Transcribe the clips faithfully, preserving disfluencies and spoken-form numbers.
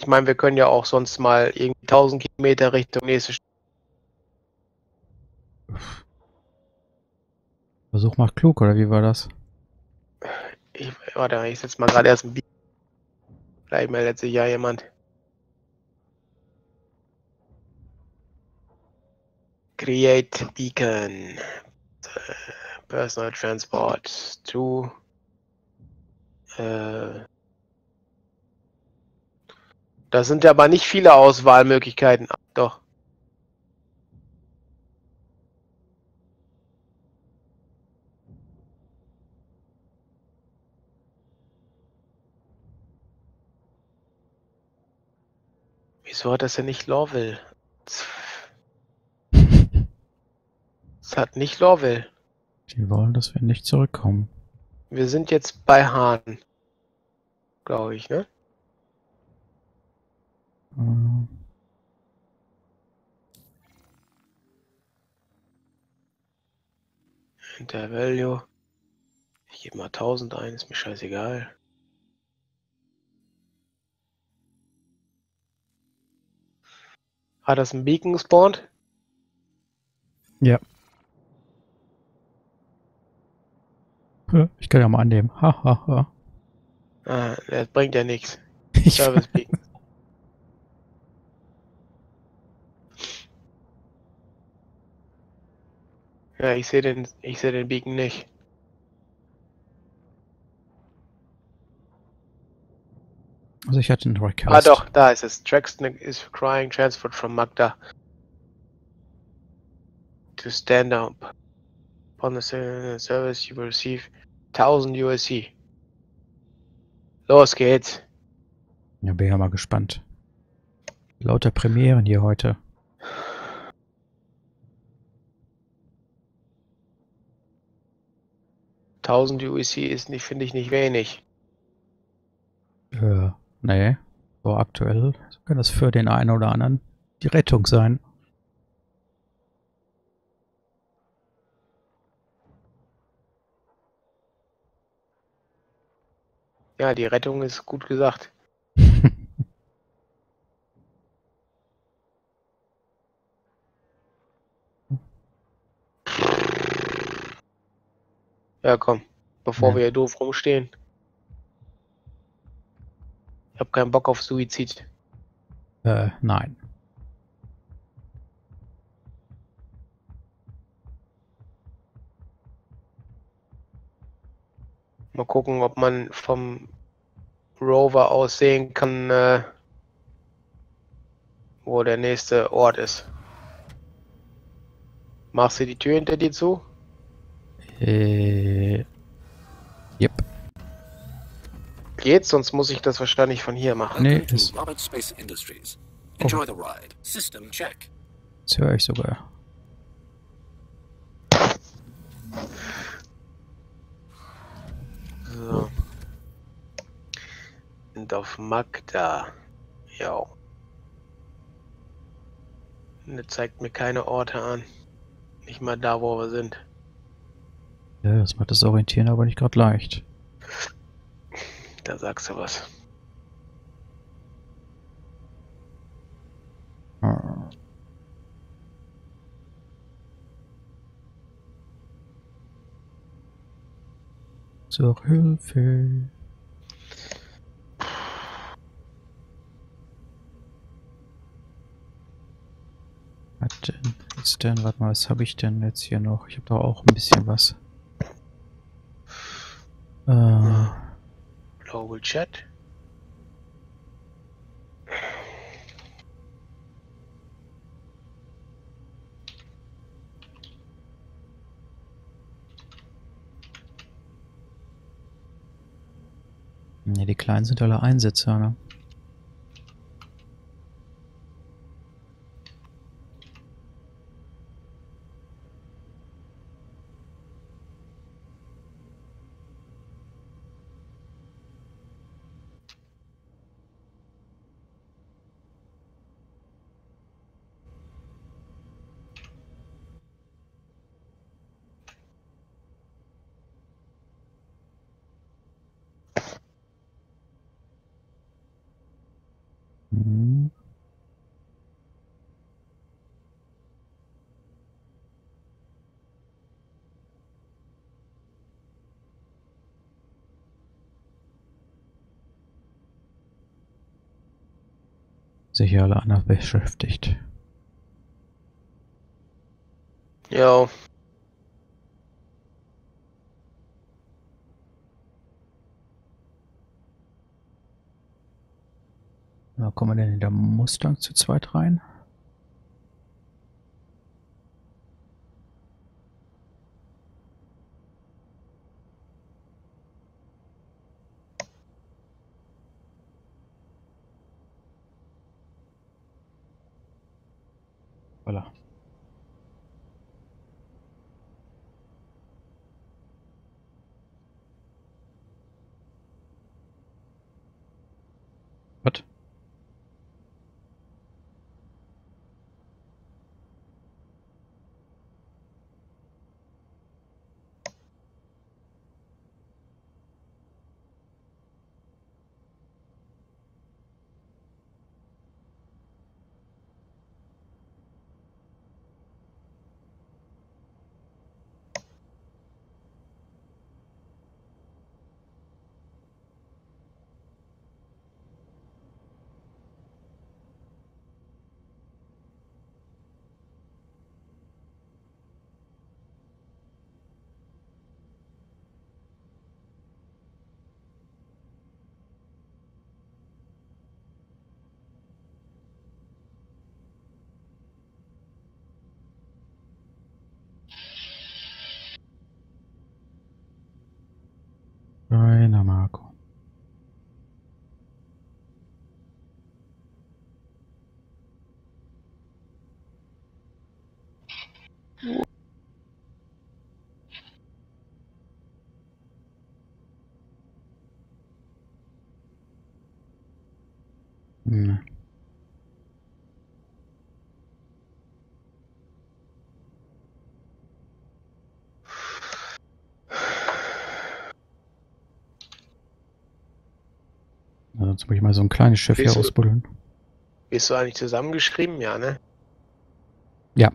Ich meine, wir können ja auch sonst mal irgendwie tausend Kilometer Richtung nächste Stadt. Versuch macht klug, oder wie war das? Ich, warte, ich setze mal gerade erst ein Bier. Vielleicht meldet sich ja jemand. Create Beacon. Personal Transport to. Äh, das sind aber nicht viele Auswahlmöglichkeiten. Doch. Wieso hat das denn nicht Lorville? Es hat nicht Lorville. Die wollen, dass wir nicht zurückkommen. Wir sind jetzt bei Hahn. Glaube ich, ne? Ähm, Enter Value. Ich gebe mal tausend ein, ist mir scheißegal. Hat das ein Beacon gespawnt? ja. Ich kann ja mal annehmen. Hahaha. Ha, ha. Ah, das bringt ja nichts. Ich Service Beacon. Ja, ich sehe den, ich sehe den Beacon nicht. Also ich hatte einen Ah, Request. doch, da ist es. Traxton is crying transferred from Magda to stand up. Upon the service you will receive tausend U S C. Los geht's. Ja, bin ja mal gespannt. Lauter Premieren hier heute. tausend U S C ist nicht, finde ich, nicht wenig. Äh, nee. So aktuell kann das für den einen oder anderen die Rettung sein. Ja, die Rettung ist gut gesagt. Ja, komm. Bevor Ja. wir hier doof rumstehen. Ich habe keinen Bock auf Suizid. Äh, nein. Mal gucken, ob man vom Rover aus sehen kann, äh, wo der nächste Ort ist. Machst du die Tür hinter dir zu? Äh, yep. Geht's, sonst muss ich das wahrscheinlich von hier machen. Nee, Welcome to ist, Robert Space Industries. oh, Enjoy the ride. System check. das höre ich sogar. So. Und auf Magda. Ja. Der zeigt mir keine Orte an. Nicht mal da, wo wir sind. Ja, das macht das Orientieren aber nicht gerade leicht. Da sagst du was. Ah. Zur Hilfe. Was denn? Ist denn, warte mal, was habe ich denn jetzt hier noch? Ich habe doch auch ein bisschen was. Äh, Ja. Global Chat. ne, die Kleinen sind alle Einsetzer, ne? Hm. Sicher alle anderen beschäftigt. Jo. Da kommen wir denn in der Mustang zu zweit rein? Voilà. Was? Rainer Marco. Hm. Also jetzt muss ich mal so ein kleines Schiff hier Willst du- ausbuddeln. Bist du eigentlich zusammengeschrieben? Ja, ne? Ja.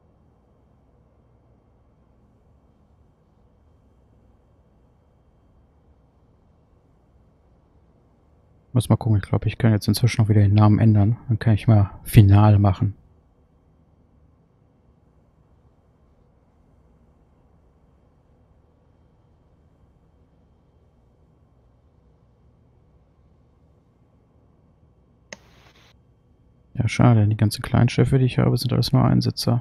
Muss mal gucken, ich glaube, ich kann jetzt inzwischen auch wieder den Namen ändern. Dann kann ich mal Final machen. Ja, schade, die ganzen kleinen Schiffe, die ich habe, sind alles nur Einsitzer.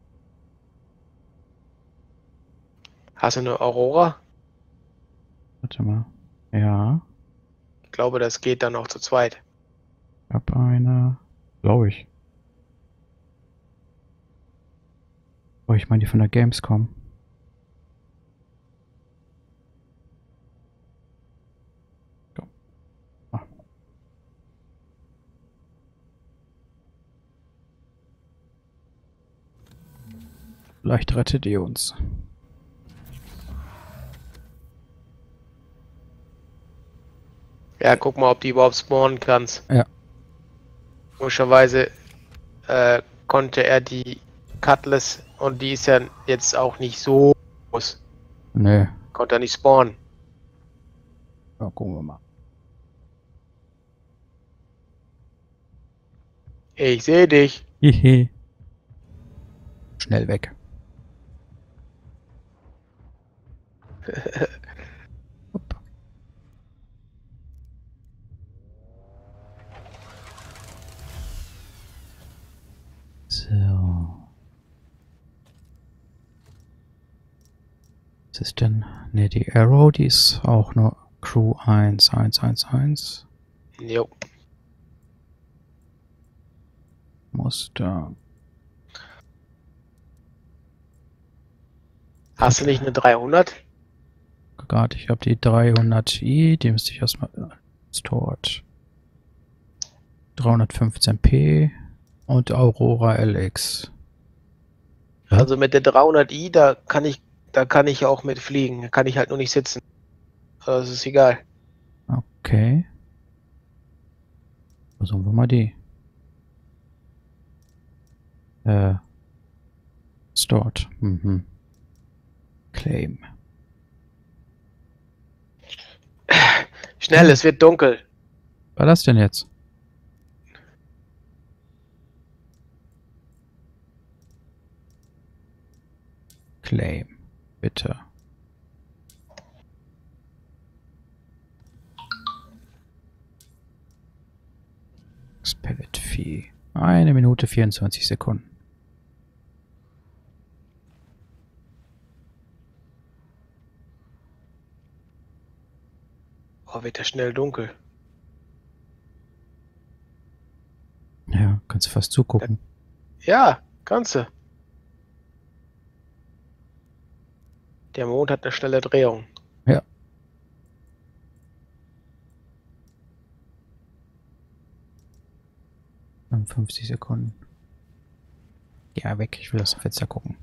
Hast du eine Aurora? Warte mal. Ja, Ich glaube, das geht dann auch zu zweit. ich habe eine. Glaube ich. Oh, ich meine die von der Gamescom. Komm. Ah. Vielleicht rettet ihr uns. Ja, guck mal, ob die überhaupt spawnen kannst. Ja. Komischerweise äh, konnte er die Cutlass und die ist ja jetzt auch nicht so groß. Nee. Konnte er nicht spawnen. Ja, gucken wir mal. Ich sehe dich. Hihi. Schnell weg. Hopp. So. Was ist denn? Ne, die Arrow, die ist auch nur Crew eins eins eins eins. Jo. Muster. Hast du nicht eine dreihundert? Gerade, ich habe die dreihundert i, die müsste ich erstmal stored. dreihundertfünfzehn p und Aurora L X. Ja? Also mit der dreihundert i, da kann ich, da kann ich auch mit fliegen. Da kann ich halt nur nicht sitzen. Das ist egal. Okay. Versuchen wir mal die. Äh. Stored. Mhm. Claim. Schnell, es wird dunkel. Was war das denn jetzt? Claim. Bitte. Pellet Vieh. Eine Minute vierundzwanzig Sekunden. Oh, wird das schnell dunkel. Ja, kannst du fast zugucken. Ja, kannst du. Der Mond hat eine schnelle Drehung. Ja. fünfzig Sekunden. Ja, weg. Ich will aus dem Fenster gucken.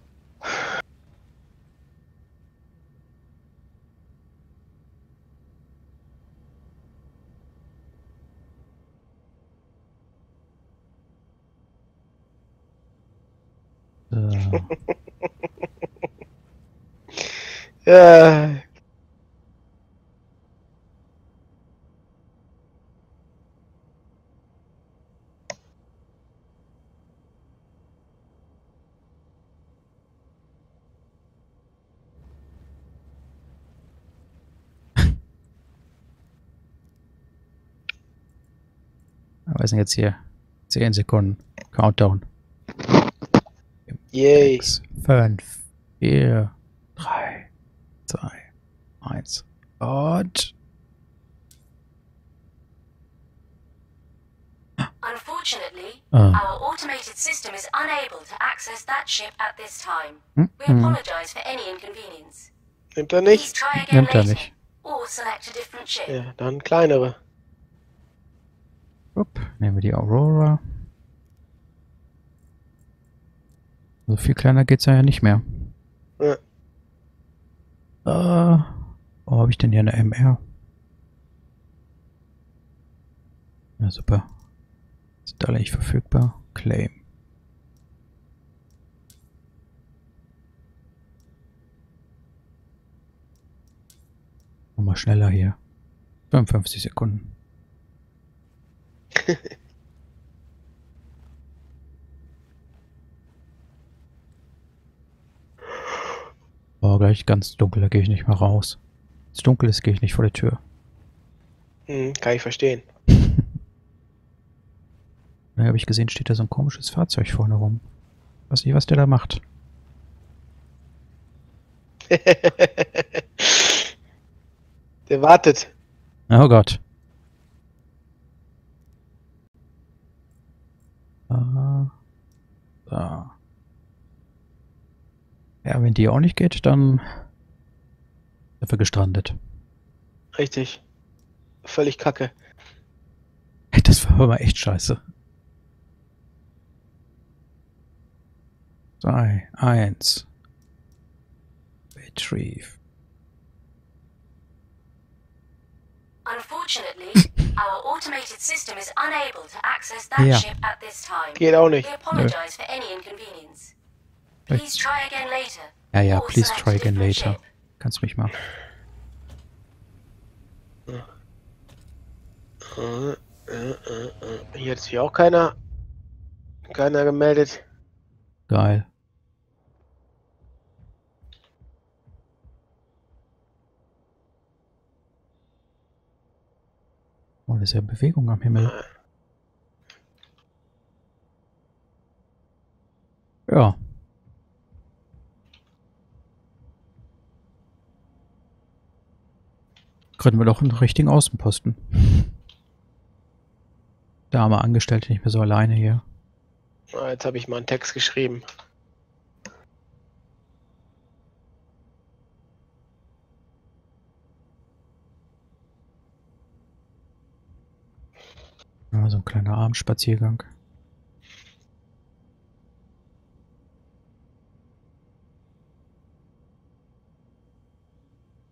So. Ja. Was sind jetzt hier? zehn Sekunden. Countdown. Yay. sechs, fünf, vier, drei, zwei, eins. Und. Unfortunately, Ah. our automated system is unable to access that ship at this time. Hm? We Hm. apologize for any inconvenience. Nimmt er Please nicht? try again Nimmt er later, nicht. or select a different ship. Ja, dann kleinere. Upp, nehmen wir die Aurora. So viel kleiner geht's ja nicht mehr. Ja. Äh, wo habe ich denn hier eine M R? Ja, super. Ist alle nicht verfügbar. Claim. Nochmal schneller hier. fünfundfünfzig Sekunden. Oh, gleich ganz dunkel, da gehe ich nicht mehr raus. Wenn es dunkel ist, gehe ich nicht vor die Tür. Hm, kann ich verstehen. Da habe ich gesehen, steht da so ein komisches Fahrzeug vorne rum. Weiß nicht, was der da macht. Der wartet. Oh Gott. Ah, da. Ja, wenn die auch nicht geht, dann sind wir gestrandet. Richtig. Völlig kacke. Das war aber echt scheiße. Zwei, eins. Retrieve. Unfortunately, our automated system is unable to access that Ja. ship at this time. Geht auch nicht. We apologize for any inconvenience. Please try again later. Ja, ja, or please select try a again different later. ship. Kannst mich mal. Äh, äh, äh, äh. Hier hat sich auch keiner, keiner gemeldet. Geil. Oh, das ist ja Bewegung am Himmel. Ja. Kriegen wir doch einen richtigen Außenposten. Der arme Angestellte nicht mehr so alleine hier. Ah, jetzt habe ich mal einen Text geschrieben. Ja, so ein kleiner Abendspaziergang.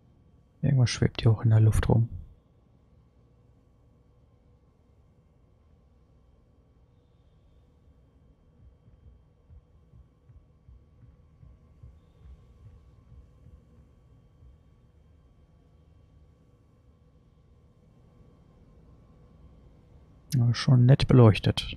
Irgendwas schwebt hier auch in der Luft rum. Ja, schon nett beleuchtet.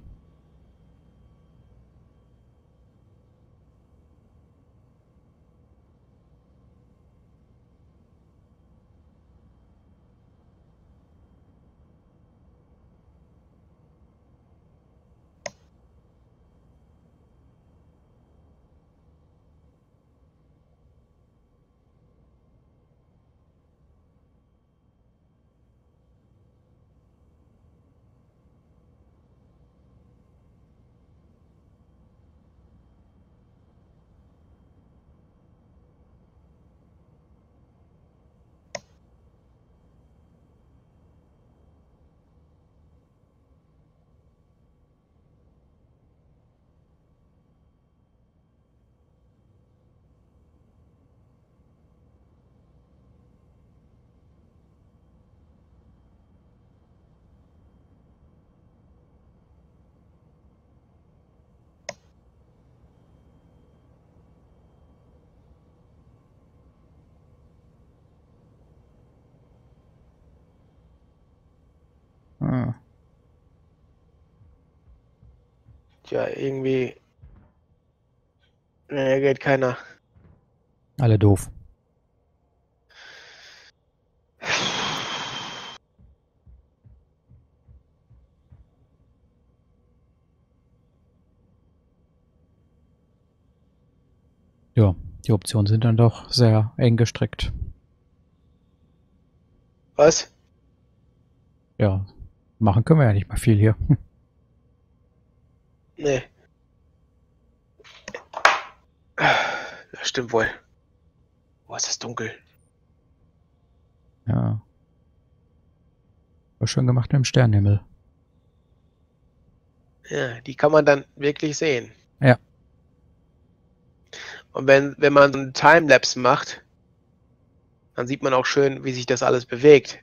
Ah, Tja, irgendwie reagiert keiner. alle doof. Ja, die Optionen sind dann doch sehr eng gestrickt. Was? Ja, machen können wir ja nicht mal viel hier. Nee. Das stimmt wohl. Boah, ist das dunkel. Ja. War schön gemacht mit dem Sternenhimmel. Ja, die kann man dann wirklich sehen. Ja. Und wenn, wenn man so einen Timelapse macht, dann sieht man auch schön, wie sich das alles bewegt.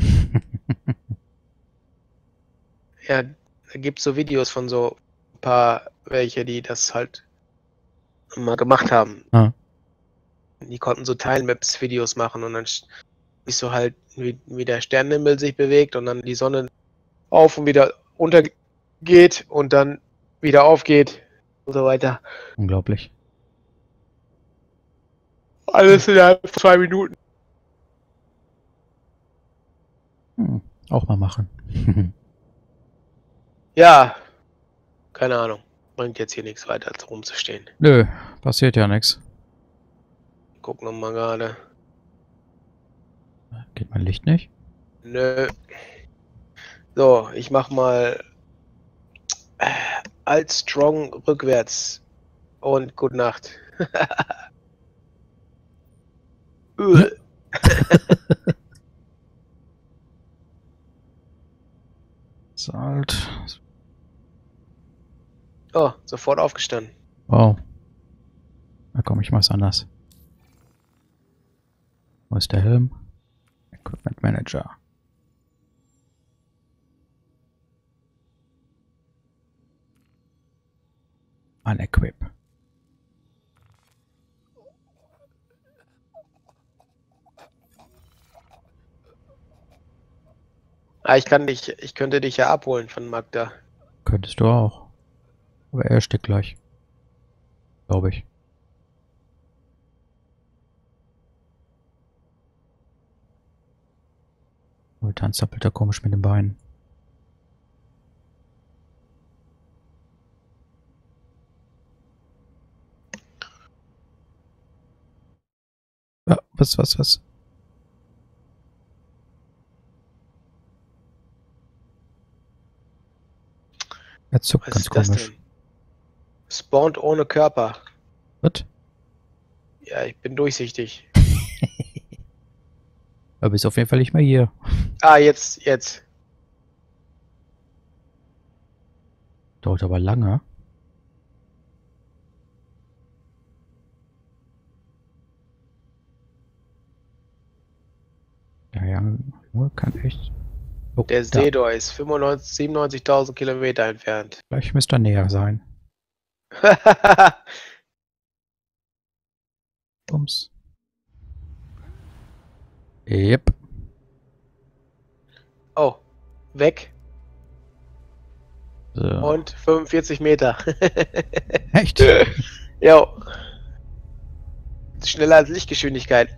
Ja, da gibt es so Videos von so ein paar welche, die das halt mal gemacht haben. Ah. Die konnten so Timelapse-Videos machen und dann siehst du halt, wie, wie der Sternenhimmel sich bewegt und dann die Sonne auf und wieder untergeht und dann wieder aufgeht und so weiter. Unglaublich. Alles innerhalb von zwei Minuten. Hm, auch mal machen. Ja, keine Ahnung. Bringt jetzt hier nichts weiter rumzustehen. Nö, passiert ja nichts. Gucken wir mal gerade. Geht mein Licht nicht? Nö. So, ich mach mal äh, Alt Strong rückwärts und gute Nacht. Uah. Ist alt. Oh, sofort aufgestanden. Wow. Da komme ich mach's anders. Wo ist der Helm? Equipment Manager. Unequip. Ah, ich kann dich, ich könnte dich ja abholen von Magda. Könntest du auch. Aber er steht gleich. Glaube ich. Und tanzt doppelt er komisch mit den Beinen. Ja, was, was, was? Er zuckt Was ganz ist das komisch. denn? Spawnt ohne Körper. Was? Ja, ich bin durchsichtig. Aber bist auf jeden Fall nicht mehr hier. Ah, jetzt, jetzt. Dauert aber lange. Ja, ja, Junge kann echt. Oh, Der da. Sedor ist fünfundneunzig, siebenundneunzigtausend Kilometer entfernt. Gleich müsste er näher sein. Bums. Yep. Oh, weg. So. Und fünfundvierzig Meter. Echt? Jo. Schneller als Lichtgeschwindigkeit.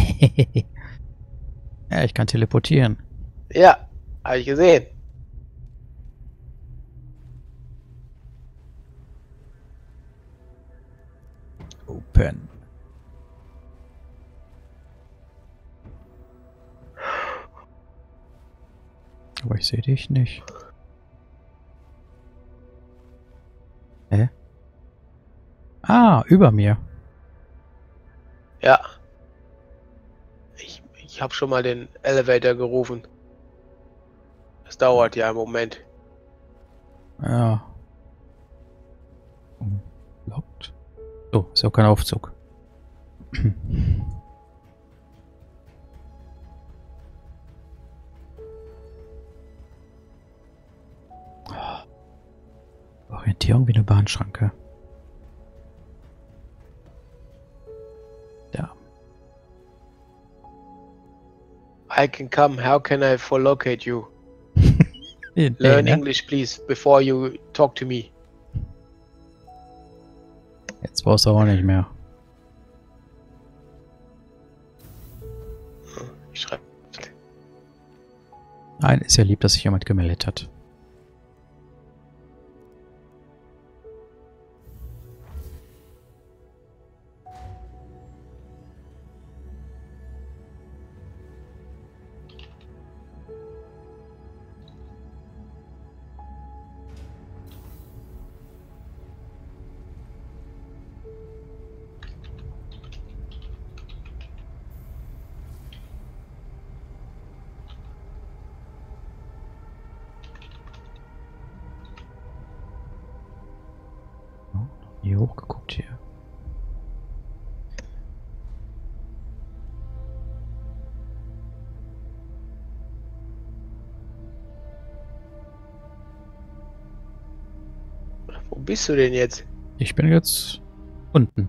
Ja, ich kann teleportieren. Ja, habe ich gesehen. Open. Aber ich sehe dich nicht. Hä? Ah, über mir. Ja. Ich, ich habe schon mal den Elevator gerufen. Das dauert ja einen Moment. Ja. Lockt. So, ist auch kein Aufzug. Orientierung wie eine Bahnschranke. Ja. I can come. How can I locate you? Nee, Learn ne? English, please, before you talk to me. Jetzt brauchst du auch nicht mehr. Ich schreibe. Nein, ist ja lieb, dass sich jemand gemeldet hat. Hier hochgeguckt hier. Wo bist du denn jetzt? Ich bin jetzt unten.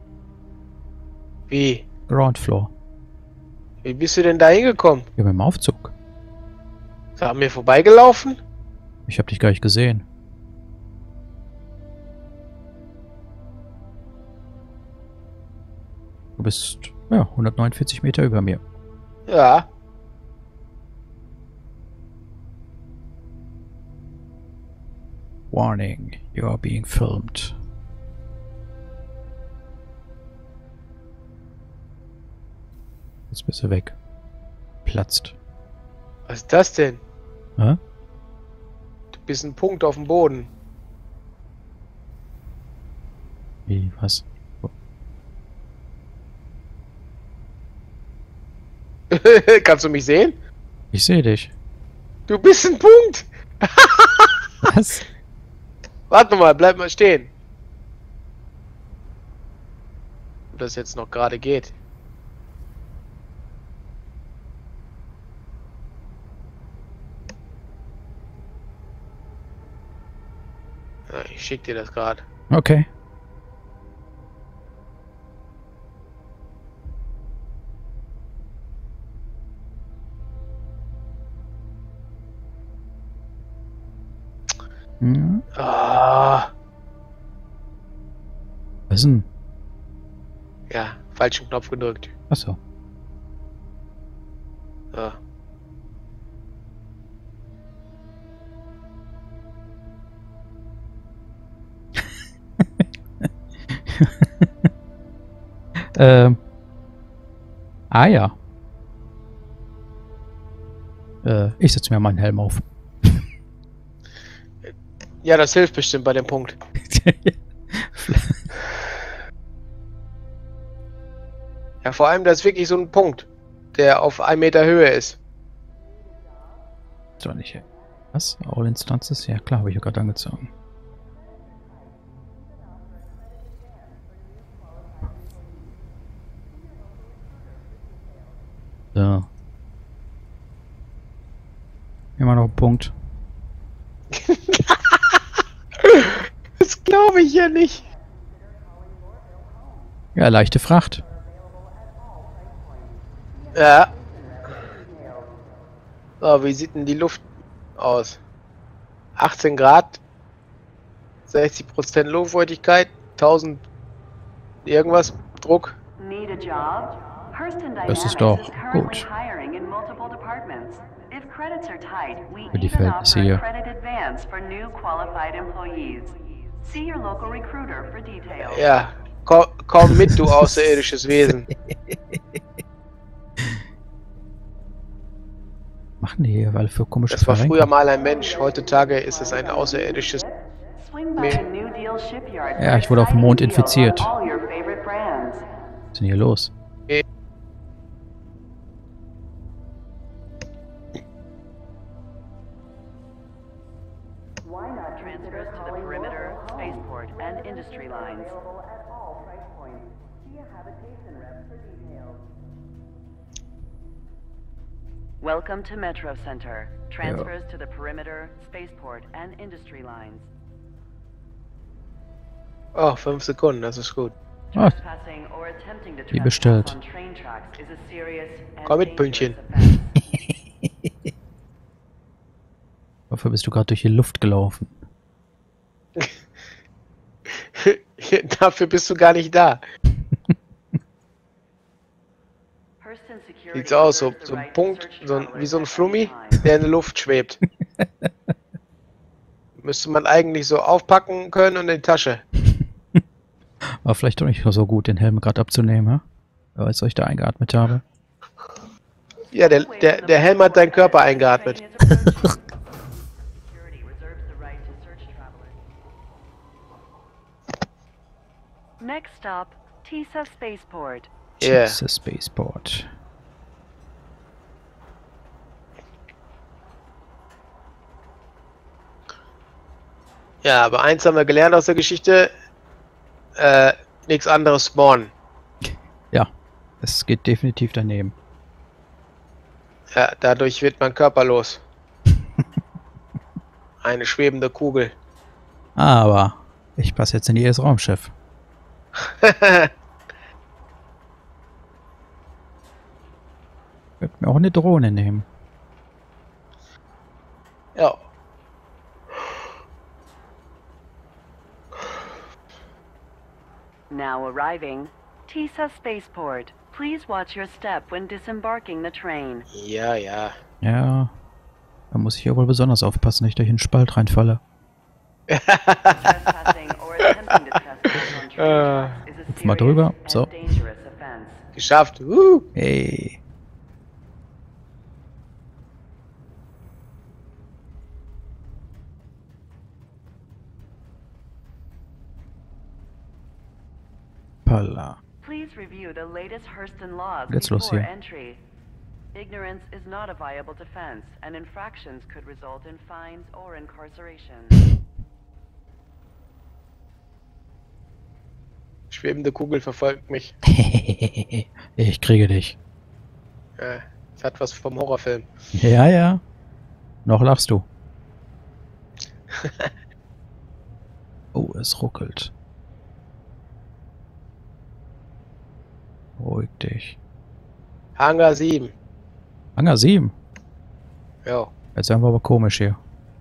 Wie? Ground Floor. Wie bist du denn da hingekommen? Hier beim Aufzug. Ist er an mir vorbeigelaufen? Ich habe dich gar nicht gesehen. Du bist, ja, hundertneunundvierzig Meter über mir. Ja. Warning, you are being filmed. Jetzt bist du weg. Platzt. Was ist das denn? Hä? Du bist ein Punkt auf dem Boden. Wie, was? Kannst du mich sehen? Ich sehe dich. Du bist ein Punkt. Was? Warte mal, bleib mal stehen. Ob das jetzt noch gerade geht. Ja, ich schick dir das gerade. Okay. Hm? Ah, Was denn? ja, falschen Knopf gedrückt. Achso. So. ähm. Ah ja. Äh, ich setze mir mal einen Helm auf. Ja, das hilft bestimmt bei dem Punkt. Ja, vor allem, das ist wirklich so ein Punkt, der auf einem Meter Höhe ist. Doch nicht. Was? All Instances? Ja klar, habe ich ja gerade angezogen. So. Immer noch ein Punkt. Das glaube ich ja nicht. Ja, leichte Fracht. Ja. So, wie sieht denn die Luft aus? achtzehn Grad sechzig Prozent Luftfeuchtigkeit, tausend irgendwas Druck. Need a job? Hurston Das ist Dynamics doch is currently gut. hiring in multiple departments. If credits are tight, we Für die even Verhältnisse offer hier. a credit advance for new qualified employees. See your local recruiter for details. Ja, komm, komm mit, du außerirdisches Wesen. Machen die hier weil für komische Das war früher Verrenkungen? mal ein Mensch, heutzutage ist es ein außerirdisches. Swing by the New Deal Shipyard Ja, for ich wurde auf dem exciting Mond deals infiziert. on all your favorite brands. Was ist denn hier los? Why not transfers to the perimeter, spaceport, and industry lines? Welcome to Metro Center. Transfers to the perimeter, spaceport, and industry lines. Oh, fünf Sekunden, das ist gut. Ah, Trespassing or attempting to wie trespass bestellt. on train tracks is a serious and Komm mit, dangerous Pünktchen. offense. Dafür bist du gerade durch die Luft gelaufen. Dafür bist du gar nicht da. Hurston Security Sieht so aus, so, reserves the so ein right to Punkt, search so ein, travelers wie so ein at Flummi, any time. der in der Luft schwebt. Müsste man eigentlich so aufpacken können und in die Tasche. War vielleicht doch nicht so gut, den Helm gerade abzunehmen, ja? Als ich da eingeatmet habe. Ja, der, der, der Helm hat deinen Körper eingeatmet. Security reserves the right to search travelers. Next stop, Tisa Spaceport. Yeah. Jesus Spaceport. Ja, aber eins haben wir gelernt aus der Geschichte. Äh, nichts anderes spawnen. Ja, es geht definitiv daneben. Ja, dadurch wird man körperlos. Eine schwebende Kugel. Aber ich passe jetzt in jedes Raumschiff. Ich würde mir auch eine Drohne nehmen. Ja. Now arriving, Tisa Spaceport. Please watch your step when disembarking the train. Ja, ja. Ja, da muss ich ja wohl besonders aufpassen, dass ich durch einen Spalt reinfalle. Trespassing or attempting to trespass on train Äh. tracks is a Hüpf mal serious drüber, and so. dangerous offense. Geschafft. Uh. Hey. Palla. Please review the latest Hurston laws Geht's los before hier. entry. Ignorance is not a viable defense, and infractions could result in fines or incarceration. Schwebende Kugel verfolgt mich. Ich kriege dich. Ja, es hat was vom Horrorfilm. Ja, ja. Noch lachst du. Oh, es ruckelt. Ruhig dich. Hangar sieben. Hangar sieben. Ja. Jetzt werden wir aber komisch hier.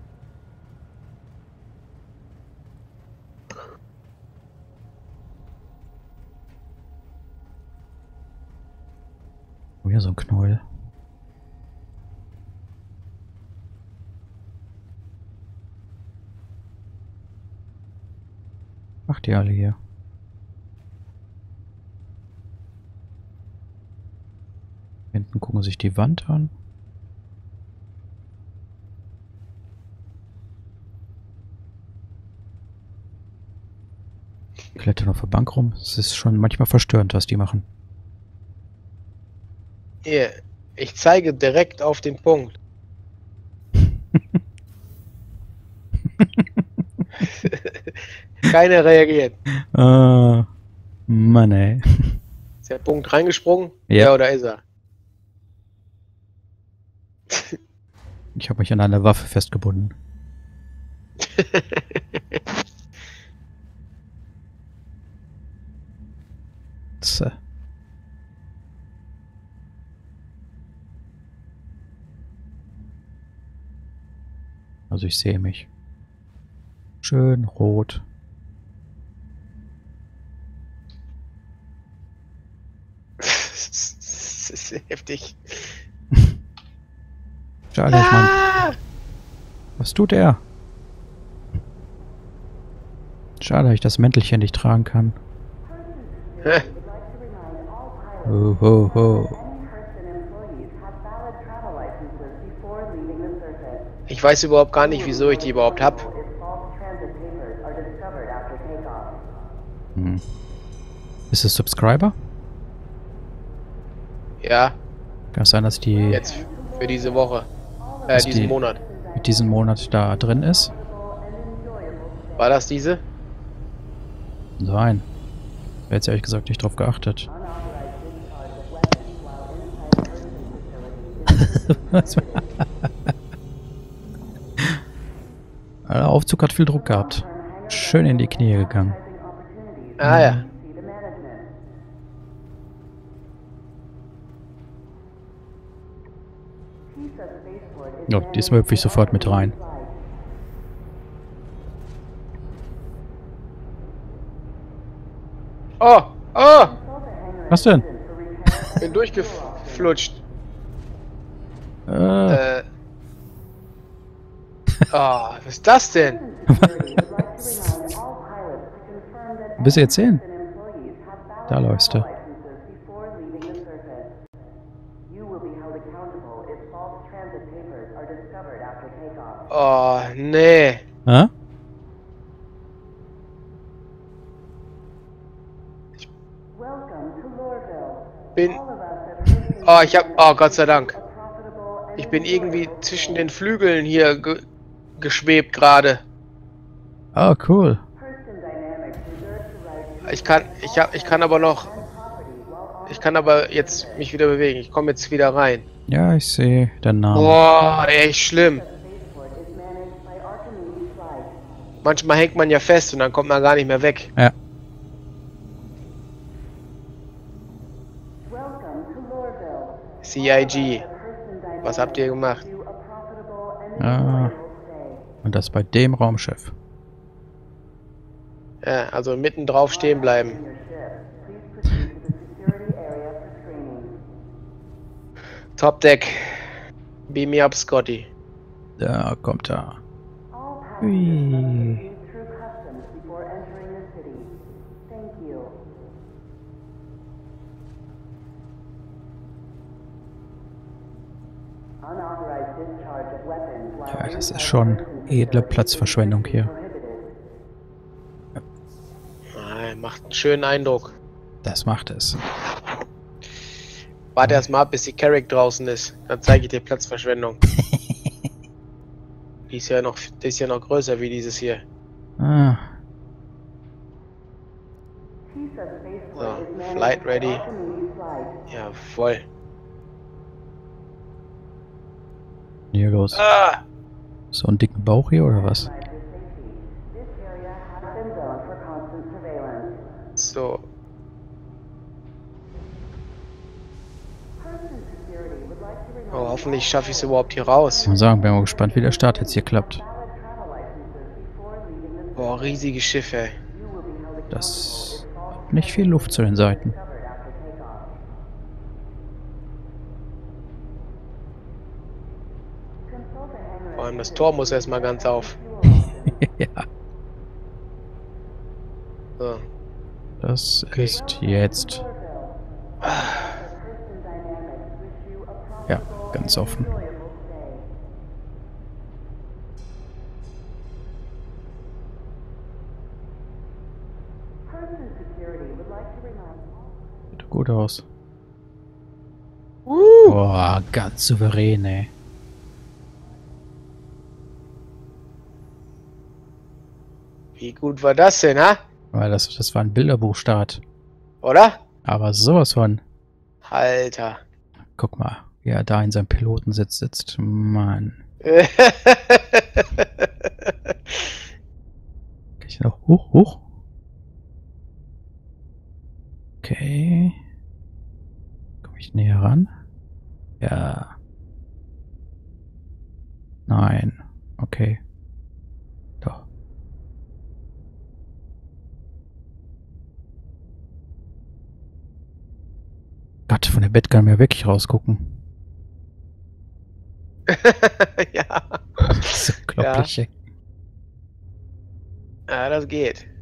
Oh, hier so ein Knäuel. Macht die alle hier. Hinten gucken sich die Wand an. Klettern auf der Bank rum. Es ist schon manchmal verstörend, was die machen. Hier. Ich zeige direkt auf den Punkt. Keiner reagiert. Ah, Mann ey. Ist der Punkt reingesprungen? Ja. Ja, oder ist er? Ich habe mich an einer Waffe festgebunden. Tse. Also ich sehe mich. Schön rot. Das ist heftig. Schade, ich mein, Ah! was tut er? Schade, dass ich das Mäntelchen nicht tragen kann. Hä? Ho, ho, ho. Ich weiß überhaupt gar nicht, wieso ich die überhaupt hab. Hm. Ist es Subscriber? Ja, Kann es sein, dass die jetzt für diese Woche. Äh, Dass diesen die- Monat. mit diesem Monat da drin ist? War das diese? Nein. Ich habe jetzt ehrlich gesagt nicht drauf geachtet. Was? Der Aufzug hat viel Druck gehabt. Schön in die Knie gegangen. Ah ja. Ja, diesmal hüpfe ich sofort mit rein. Oh! Oh! Was denn? Bin durchgeflutscht. Äh, Äh. Oh, was ist das denn? willst du erzählen? Da läufst du. Oh, nee. Hä? Bin. Oh, ich hab. Oh, Gott sei Dank. Ich bin irgendwie zwischen den Flügeln hier ge geschwebt gerade. Oh, cool. Ich kann. Ich hab. Ich kann aber noch. Ich kann aber jetzt mich wieder bewegen. Ich komme jetzt wieder rein. Ja, ich sehe den Namen. Boah, echt schlimm. Manchmal hängt man ja fest und dann kommt man gar nicht mehr weg. Ja. C I G. Was habt ihr gemacht? Ah. Und das bei dem Raumschiff. Ja, also mitten drauf stehen bleiben. Top Deck. Beam me up, Scotty. Da kommt er. Hui. Ja, das ist schon edle Platzverschwendung hier. Ah, macht einen schönen Eindruck. Das macht es. Warte erst mal ab, bis die Carrick draußen ist. Dann zeige ich dir Platzverschwendung. Die ist ja noch, die ist ja noch größer wie dieses hier. Ah. So, Flight ready. Ja, voll. Hier los. Ah! So einen dicken Bauch hier oder was? So. Oh, hoffentlich schaffe ich es überhaupt hier raus. Mal sagen, bin mal gespannt, wie der Start jetzt hier klappt. Boah, riesige Schiffe. Das hat nicht viel Luft zu den Seiten. Vor allem das Tor muss erstmal ganz auf. Ja, So. das Okay. ist jetzt. Ja, ganz offen. Sieht gut aus. Uh, Boah, ganz souverän, ey. wie gut war das denn, ha? Weil das, das war ein Bilderbuchstart. Oder? Aber sowas von. Alter. Guck mal, wie er da in seinem Pilotensitz sitzt. Mann. Kann ich noch hoch, hoch? Okay. Komme ich näher ran? Ja. Nein. Okay. Doch. Gott, von dem Bett kann man ja wirklich rausgucken. Ja. Das ist unglaublich. Ja, das geht.